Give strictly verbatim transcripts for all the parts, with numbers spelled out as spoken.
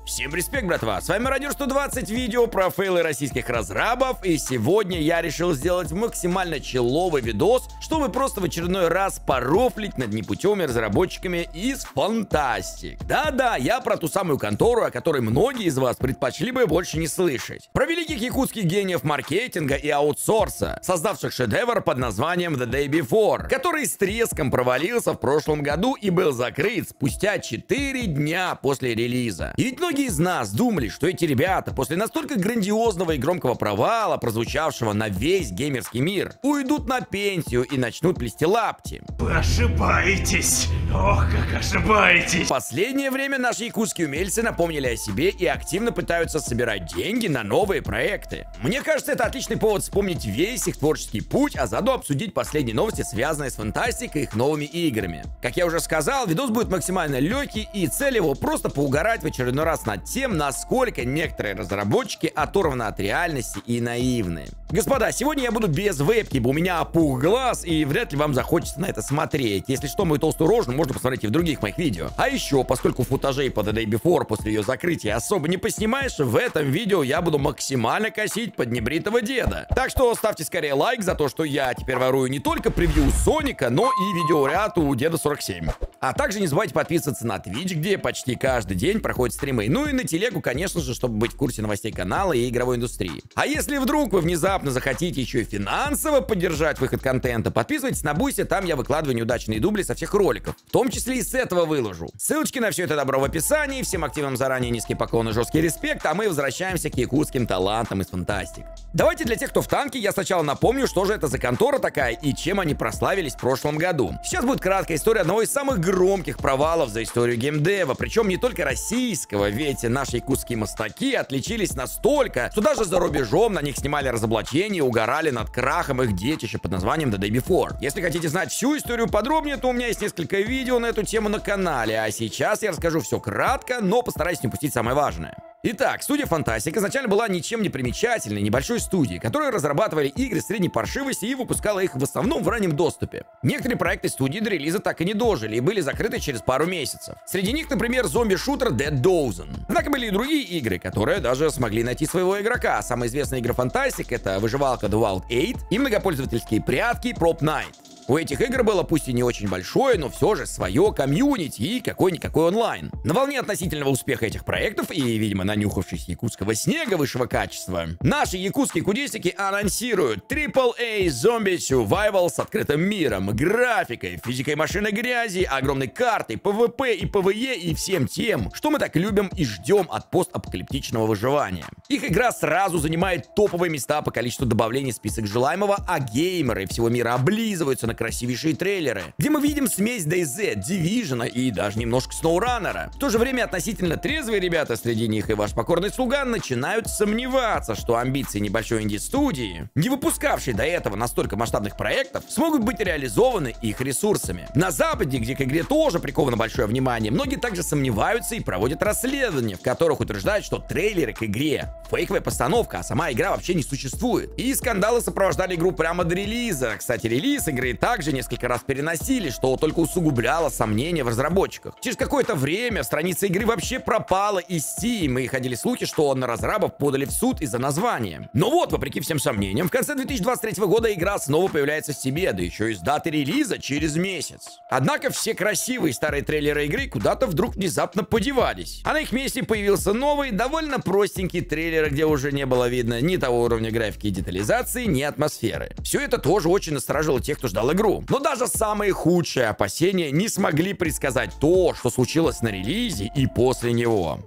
Всем респект, братва! С вами Радио сто двадцать, видео про фейлы российских разрабов, и сегодня я решил сделать максимально человый видос, чтобы просто в очередной раз порофлить над непутевыми разработчиками из Фантастик. Да-да, я про ту самую контору, о которой многие из вас предпочли бы больше не слышать. Про великих якутских гениев маркетинга и аутсорса, создавших шедевр под названием The Day Before, который с треском провалился в прошлом году и был закрыт спустя четыре дня после релиза. И ведь многие из нас думали, что эти ребята после настолько грандиозного и громкого провала, прозвучавшего на весь геймерский мир, уйдут на пенсию и начнут плести лапти. Вы ошибаетесь! Ох, как ошибаетесь! В последнее время наши якутские умельцы напомнили о себе и активно пытаются собирать деньги на новые проекты. Мне кажется, это отличный повод вспомнить весь их творческий путь, а заодно обсудить последние новости, связанные с Фантастикой и их новыми играми. Как я уже сказал, видос будет максимально легкий, и цель его просто поугарать в очередной раз над тем, насколько некоторые разработчики оторваны от реальности и наивны. Господа, сегодня я буду без вебки, ибо у меня опух глаз, и вряд ли вам захочется на это смотреть. Если что, мою толстую рожу можно посмотреть и в других моих видео. А еще, поскольку футажей по The Day Before после ее закрытия особо не поснимаешь, в этом видео я буду максимально косить под небритого деда. Так что ставьте скорее лайк за то, что я теперь ворую не только превью Соника, но и видеоряд у Деда сорок семь. А также не забывайте подписываться на Twitch, где почти каждый день проходят стримы. Ну и на телегу, конечно же, чтобы быть в курсе новостей канала и игровой индустрии. А если вдруг вы внезапно захотите еще и финансово поддержать выход контента, подписывайтесь на Буйсе, там я выкладываю неудачные дубли со всех роликов. В том числе и с этого выложу. Ссылочки на все это добро в описании. Всем активным заранее низкий поклон и жесткий респект, а мы возвращаемся к якутским талантам из Фантастик. Давайте для тех, кто в танке, я сначала напомню, что же это за контора такая и чем они прославились в прошлом году. Сейчас будет краткая история одного из самых громких провалов за историю геймдева, причем не только российского, ведь наши якутские мастаки отличились настолько, что даже за рубежом на них снимали разоблачения и угорали над крахом их детища под названием The Day Before. Если хотите знать всю историю подробнее, то у меня есть несколько видео на эту тему на канале, а сейчас я расскажу все кратко, но постараюсь не упустить самое важное. Итак, студия Фантастик изначально была ничем не примечательной небольшой студией, которая разрабатывали игры средней паршивости и выпускала их в основном в раннем доступе. Некоторые проекты студии до релиза так и не дожили и были закрыты через пару месяцев. Среди них, например, зомби-шутер Dead Dozen. Однако были и другие игры, которые даже смогли найти своего игрока. Самая известная игра Фантастик — это выживалка The Wild восемь и многопользовательские прятки Prop Night. У этих игр было пусть и не очень большое, но все же свое комьюнити и какой-никакой онлайн. На волне относительного успеха этих проектов и, видимо, нанюхавшись якутского снега высшего качества, наши якутские кудесики анонсируют трипл эй Zombie Survival с открытым миром, графикой, физикой машины грязи, огромной картой, пэ вэ пэ и пэ вэ е и всем тем, что мы так любим и ждем от постапокалиптичного выживания. Их игра сразу занимает топовые места по количеству добавлений в список желаемого, а геймеры всего мира облизываются на красивейшие трейлеры, где мы видим смесь ди эй зет, Division и даже немножко SnowRunner. В то же время относительно трезвые ребята среди них и ваш покорный слуга начинают сомневаться, что амбиции небольшой инди-студии, не выпускавшей до этого настолько масштабных проектов, смогут быть реализованы их ресурсами. На Западе, где к игре тоже приковано большое внимание, многие также сомневаются и проводят расследования, в которых утверждают, что трейлеры к игре — фейковая постановка, а сама игра вообще не существует. И скандалы сопровождали игру прямо до релиза. Кстати, релиз игры также несколько раз переносили, что только усугубляло сомнения в разработчиках. Через какое-то время страница игры вообще пропала из Steam, и ходили слухи, что на разрабов подали в суд из-за названия. Но вот, вопреки всем сомнениям, в конце две тысячи двадцать третьего года игра снова появляется в Steam, да еще и с даты релиза через месяц. Однако все красивые старые трейлеры игры куда-то вдруг внезапно подевались. А на их месте появился новый, довольно простенький трейлер, где уже не было видно ни того уровня графики и детализации, ни атмосферы. Все это тоже очень насторожило тех, кто ждал игру. Но даже самые худшие опасения не смогли предсказать то, что случилось на релизе и после него.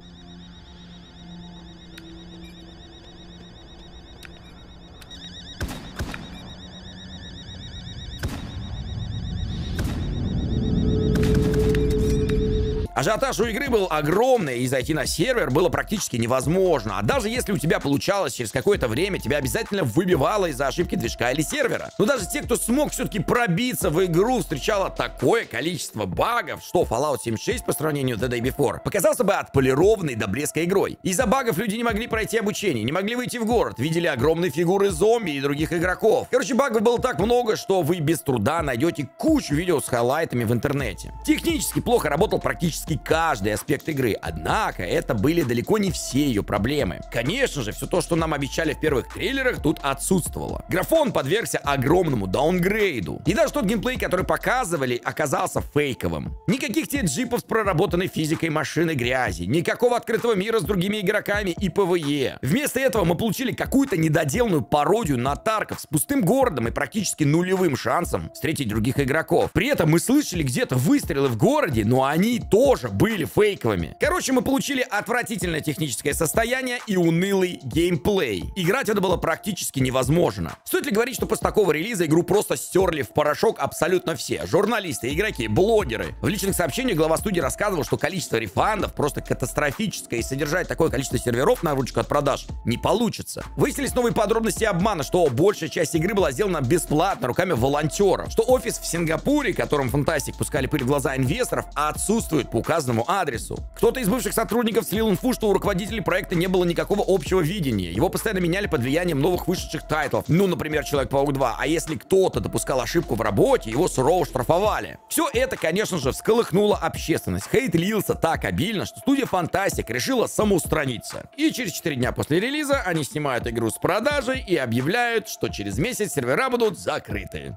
Ажиотаж у игры был огромный, и зайти на сервер было практически невозможно. А даже если у тебя получалось через какое-то время, тебя обязательно выбивало из-за ошибки движка или сервера. Но даже те, кто смог все-таки пробиться в игру, встречало такое количество багов, что Fallout семьдесят шесть по сравнению с The Day Before показался бы отполированной до блеска игрой. Из-за багов люди не могли пройти обучение, не могли выйти в город, видели огромные фигуры зомби и других игроков. Короче, багов было так много, что вы без труда найдете кучу видео с хайлайтами в интернете. Технически плохо работал практически практически каждый аспект игры, однако это были далеко не все ее проблемы. Конечно же, все то, что нам обещали в первых трейлерах, тут отсутствовало. Графон подвергся огромному даунгрейду, и даже тот геймплей, который показывали, оказался фейковым. Никаких тебе джипов с проработанной физикой машины грязи, никакого открытого мира с другими игроками и ПВЕ. Вместо этого мы получили какую-то недоделанную пародию на Тарков с пустым городом и практически нулевым шансом встретить других игроков. При этом мы слышали где-то выстрелы в городе, но они тоже были фейковыми. Короче, мы получили отвратительное техническое состояние и унылый геймплей. Играть это было практически невозможно. Стоит ли говорить, что после такого релиза игру просто стерли в порошок абсолютно все? Журналисты, игроки, блогеры. В личных сообщениях глава студии рассказывал, что количество рефандов просто катастрофическое, и содержать такое количество серверов на ручку от продаж не получится. Выяснились новые подробности обмана, что большая часть игры была сделана бесплатно руками волонтеров, что офис в Сингапуре, которым Фантастик пускали пыль в глаза инвесторов, отсутствует по указанному адресу. Кто-то из бывших сотрудников слил инфу, что у руководителей проекта не было никакого общего видения. Его постоянно меняли под влиянием новых вышедших тайтлов. Ну, например, Человек-паук два. А если кто-то допускал ошибку в работе, его сурово штрафовали. Все это, конечно же, всколыхнуло общественность. Хейт лился так обильно, что студия Фантастик решила самоустраниться. И через четыре дня после релиза они снимают игру с продажей и объявляют, что через месяц сервера будут закрыты.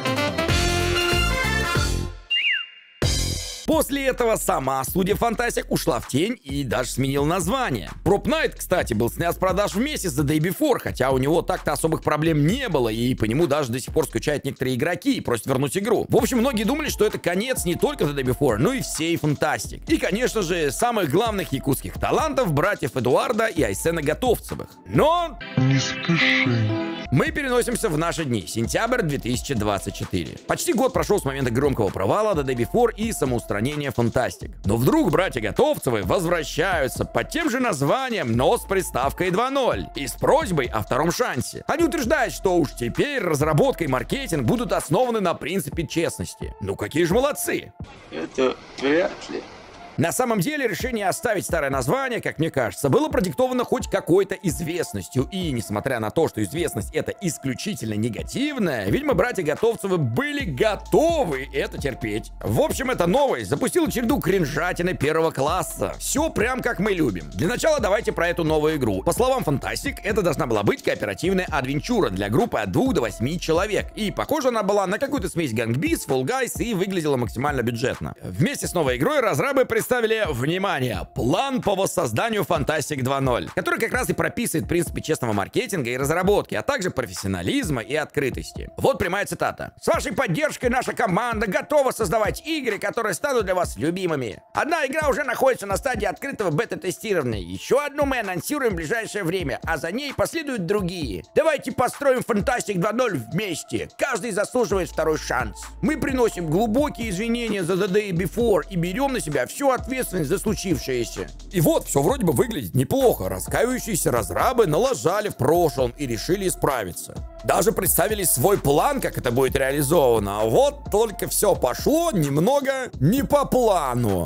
После этого сама студия Фантастик ушла в тень и даже сменила название. Prop Night, кстати, был снят с продаж вместе с The Day Before, хотя у него так-то особых проблем не было, и по нему даже до сих пор скучают некоторые игроки и просят вернуть игру. В общем, многие думали, что это конец не только The Day Before, но и всей Фантастик. И, конечно же, самых главных якутских талантов, братьев Эдуарда и Айсена Готовцевых. Но... Не спеши. Мы переносимся в наши дни, сентябрь две тысячи двадцать четыре. Почти год прошел с момента громкого провала The Day Before и самоустранения Фантастик. Но вдруг братья Готовцевы возвращаются под тем же названием, но с приставкой два ноль и с просьбой о втором шансе. Они утверждают, что уж теперь разработка и маркетинг будут основаны на принципе честности. Ну какие же молодцы! Это вряд ли. На самом деле решение оставить старое название, как мне кажется, было продиктовано хоть какой-то известностью. И несмотря на то, что известность это исключительно негативная, видимо, братья Готовцевы были готовы это терпеть. В общем, эта новость запустила череду кринжатины первого класса. Все прям как мы любим. Для начала давайте про эту новую игру. По словам Фантастик, это должна была быть кооперативная адвенчура для группы от двух до восьми человек. И похоже она была на какую-то смесь Гангбис, Fall Guys и выглядела максимально бюджетно. Вместе с новой игрой разрабы представили, внимание, план по воссозданию Фантастик два ноль, который как раз и прописывает принципы честного маркетинга и разработки, а также профессионализма и открытости. Вот прямая цитата. «С вашей поддержкой наша команда готова создавать игры, которые станут для вас любимыми. Одна игра уже находится на стадии открытого бета-тестирования. Еще одну мы анонсируем в ближайшее время, а за ней последуют другие. Давайте построим Фантастик два ноль вместе. Каждый заслуживает второй шанс. Мы приносим глубокие извинения за The Day Before и берем на себя всю ответственность за случившееся». И вот, все вроде бы выглядит неплохо. Раскаивающиеся разрабы налажали в прошлом и решили исправиться. Даже представили свой план, как это будет реализовано. А вот только все пошло немного не по плану.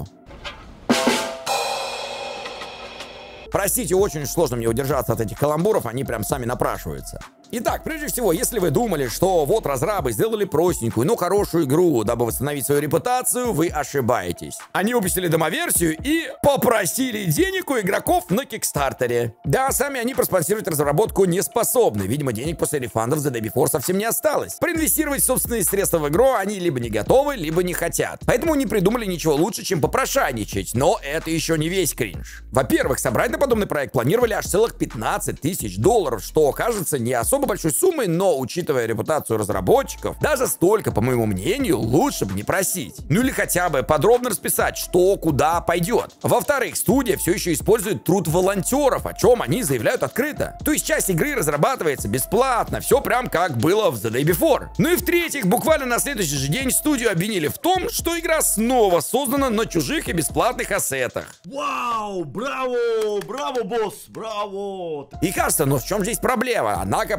Простите, очень сложно мне удержаться от этих каламбуров, они прям сами напрашиваются. Итак, прежде всего, если вы думали, что вот разрабы сделали простенькую, но хорошую игру, дабы восстановить свою репутацию, вы ошибаетесь. Они выпустили демоверсию и попросили денег у игроков на Кикстартере. Да, сами они проспонсировать разработку не способны. Видимо, денег после рефандов The Day Before совсем не осталось. Проинвестировать собственные средства в игру они либо не готовы, либо не хотят. Поэтому не придумали ничего лучше, чем попрошайничать. Но это еще не весь кринж. Во-первых, собрать на подобный проект планировали аж целых пятнадцать тысяч долларов, что кажется не особо большой суммой, но, учитывая репутацию разработчиков, даже столько, по моему мнению, лучше бы не просить. Ну или хотя бы подробно расписать, что куда пойдет. Во-вторых, студия все еще использует труд волонтеров, о чем они заявляют открыто. То есть часть игры разрабатывается бесплатно, все прям как было в The Day Before. Ну и в-третьих, буквально на следующий же день студию обвинили в том, что игра снова создана на чужих и бесплатных ассетах. Вау, браво, браво, босс, браво. И кажется, ну в чем здесь проблема? Однако,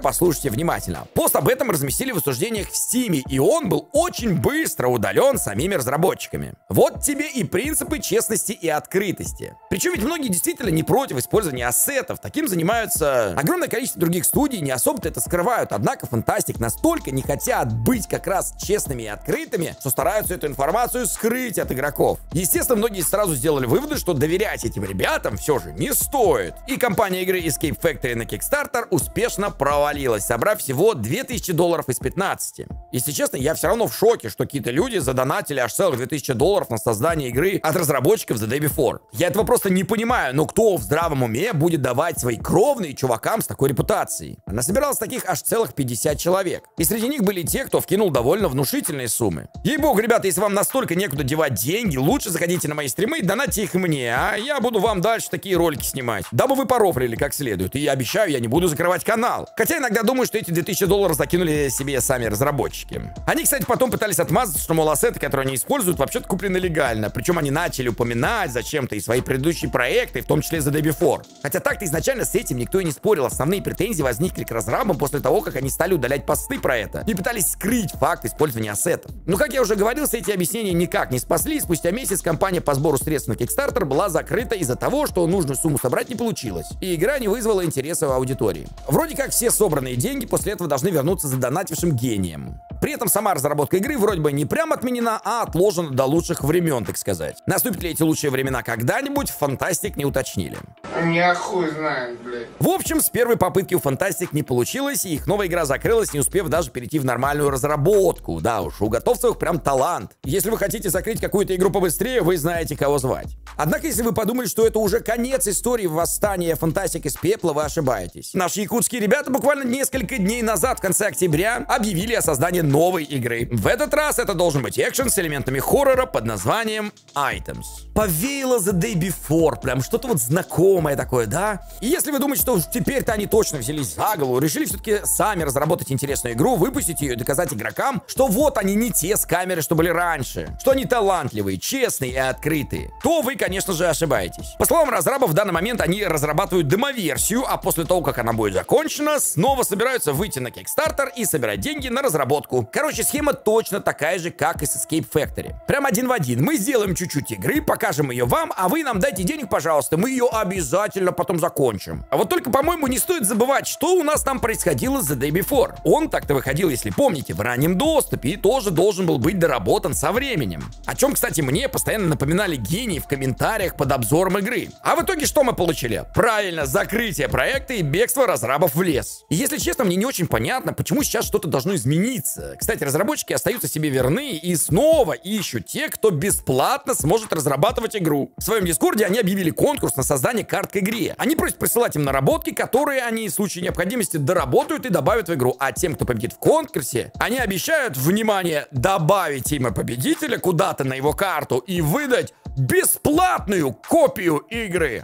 послушайте внимательно. Пост об этом разместили в обсуждениях в Steam, и он был очень быстро удален самими разработчиками. Вот тебе и принципы честности и открытости. Причем ведь многие действительно не против использования ассетов. Таким занимаются огромное количество других студий, не особо-то это скрывают. Однако Фантастик настолько не хотят быть как раз честными и открытыми, что стараются эту информацию скрыть от игроков. Естественно, многие сразу сделали выводы, что доверять этим ребятам все же не стоит. И компания игры Escape Factory на Kickstarter успешно провалилась, собрав всего две тысячи долларов из пятнадцати. Если честно, я все равно в шоке, что какие-то люди задонатили аж целых две тысячи долларов на создание игры от разработчиков The Day Before. Я этого просто не понимаю, но кто в здравом уме будет давать свои кровные чувакам с такой репутацией? Насобиралось таких аж целых пятьдесят человек. И среди них были те, кто вкинул довольно внушительные суммы. Ей-богу, ребята, если вам настолько некуда девать деньги, лучше заходите на мои стримы и донатьте их мне, а я буду вам дальше такие ролики снимать, дабы вы порофлили как следует. И я обещаю, я не буду закрывать канал. Хотя иногда думаю, что эти две тысячи долларов закинули себе сами разработчики. Они, кстати, потом пытались отмазаться, что, мол, ассеты, которые они используют, вообще-то куплены легально. Причем они начали упоминать зачем-то и свои предыдущие проекты, в том числе The Day Before. Хотя так-то изначально с этим никто и не спорил. Основные претензии возникли к разрабам после того, как они стали удалять посты про это и пытались скрыть факт использования ассетов. Но, как я уже говорил, все эти объяснения никак не спасли. Спустя месяц компания по сбору средств на Kickstarter была закрыта из-за того, что нужную сумму собрать не получилось, и игра не вызвала интереса у аудитории. Вроде как все собранные деньги после этого должны вернуться задонатившим гением. При этом сама разработка игры вроде бы не прям отменена, а отложена до лучших времен, так сказать. Наступят ли эти лучшие времена когда-нибудь, Фантастик не уточнили. Я хуй знает, блядь. В общем, с первой попытки у Фантастик не получилось, и их новая игра закрылась, не успев даже перейти в нормальную разработку. Да уж, у готовцев прям талант. Если вы хотите закрыть какую-то игру побыстрее, вы знаете, кого звать. Однако, если вы подумали, что это уже конец истории восстания Фантастик из пепла, вы ошибаетесь. Наши якутские ребята буквально несколько дней назад, в конце октября, объявили о создании новой игры. В этот раз это должен быть экшен с элементами хоррора под названием Items. Повеяло The Day Before, прям что-то вот знакомое такое, да? И если вы думаете, что теперь-то они точно взялись за голову, решили все-таки сами разработать интересную игру, выпустить ее и доказать игрокам, что вот они не те с камеры, что были раньше, что они талантливые, честные и открытые, то вы, конечно же, ошибаетесь. По словам разрабов, в данный момент они разрабатывают демоверсию, а после того, как она будет закончена, снова собираются выйти на Kickstarter и собирать деньги на разработку. Короче, схема точно такая же, как и с Escape Factory. Прям один в один. Мы сделаем чуть-чуть игры, покажем ее вам, а вы нам дайте денег, пожалуйста, мы ее обязательно потом закончим. А вот только, по-моему, не стоит забывать, что у нас там происходило с The Day Before. Он так-то выходил, если помните, в раннем доступе и тоже должен был быть доработан со временем. О чем, кстати, мне постоянно напоминали гении в комментариях под обзором игры. А в итоге что мы получили? Правильно, закрытие проекта и бегство разрабов в лес. И если честно, мне не очень понятно, почему сейчас что-то должно измениться. Кстати, разработчики остаются себе верны и снова ищут тех, кто бесплатно сможет разрабатывать игру. В своем дискорде они объявили конкурс на создание карт к игре. Они просят присылать им наработки, которые они в случае необходимости доработают и добавят в игру. А тем, кто победит в конкурсе, они обещают, внимание, добавить имя победителя куда-то на его карту и выдать бесплатную копию игры.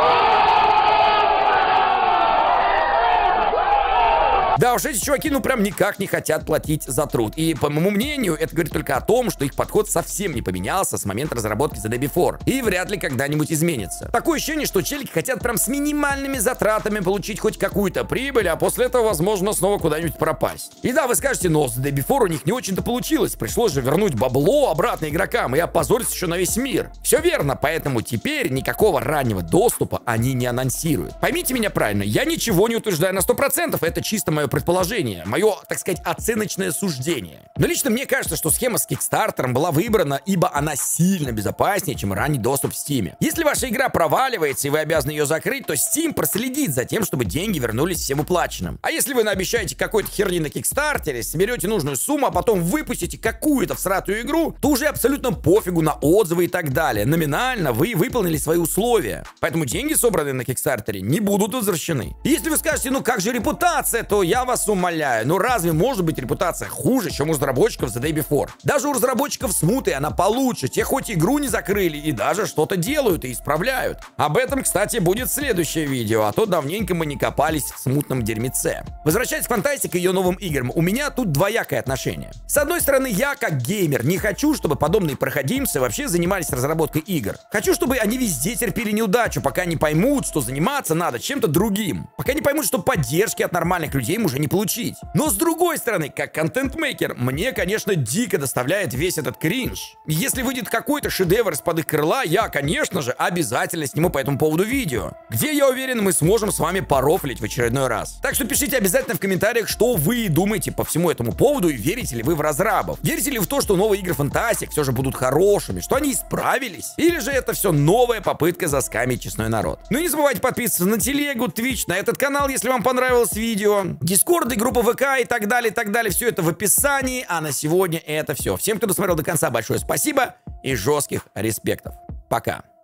Да уж, эти чуваки, ну прям никак не хотят платить за труд. И, по моему мнению, это говорит только о том, что их подход совсем не поменялся с момента разработки The Day Before. И вряд ли когда-нибудь изменится. Такое ощущение, что челики хотят прям с минимальными затратами получить хоть какую-то прибыль, а после этого, возможно, снова куда-нибудь пропасть. И да, вы скажете, но с The Day Before у них не очень-то получилось. Пришлось же вернуть бабло обратно игрокам и опозориться еще на весь мир. Все верно, поэтому теперь никакого раннего доступа они не анонсируют. Поймите меня правильно, я ничего не утверждаю на сто процентов, это чисто мое предположение, мое, так сказать, оценочное суждение. Но лично мне кажется, что схема с Kickstarter была выбрана, ибо она сильно безопаснее, чем ранний доступ в Steam. Если ваша игра проваливается и вы обязаны ее закрыть, то Steam проследит за тем, чтобы деньги вернулись всем уплаченным. А если вы наобещаете какой-то херни на Kickstarter, соберете нужную сумму, а потом выпустите какую-то всратую игру, то уже абсолютно пофигу на отзывы и так далее. Номинально вы выполнили свои условия. Поэтому деньги, собранные на Kickstarter, не будут возвращены. И если вы скажете, ну как же репутация, то я Я вас умоляю, ну разве может быть репутация хуже, чем у разработчиков The Day Before? Даже у разработчиков Смуты она получше, те хоть игру не закрыли и даже что-то делают и исправляют. Об этом, кстати, будет следующее видео, а то давненько мы не копались в смутном дерьмеце. Возвращаясь к Фантастике и ее новым играм, у меня тут двоякое отношение. С одной стороны, я, как геймер, не хочу, чтобы подобные проходимцы вообще занимались разработкой игр. Хочу, чтобы они везде терпели неудачу, пока не поймут, что заниматься надо чем-то другим. Пока не поймут, что поддержки от нормальных людей уже этого не получить. Но с другой стороны, как контент-мейкер, мне, конечно, дико доставляет весь этот кринж. Если выйдет какой-то шедевр из-под их крыла, я, конечно же, обязательно сниму по этому поводу видео, где, я уверен, мы сможем с вами порофлить в очередной раз. Так что пишите обязательно в комментариях, что вы думаете по всему этому поводу, и верите ли вы в разрабов. Верите ли в то, что новые игры Фантастик все же будут хорошими, что они исправились? Или же это все новая попытка заскамить честной народ? Ну и не забывайте подписываться на телегу, Twitch, на этот канал, если вам понравилось видео, Дискорд и группа ВК и так далее, и так далее. Все это в описании, а на сегодня это все. Всем, кто досмотрел до конца, большое спасибо и жестких респектов. Пока.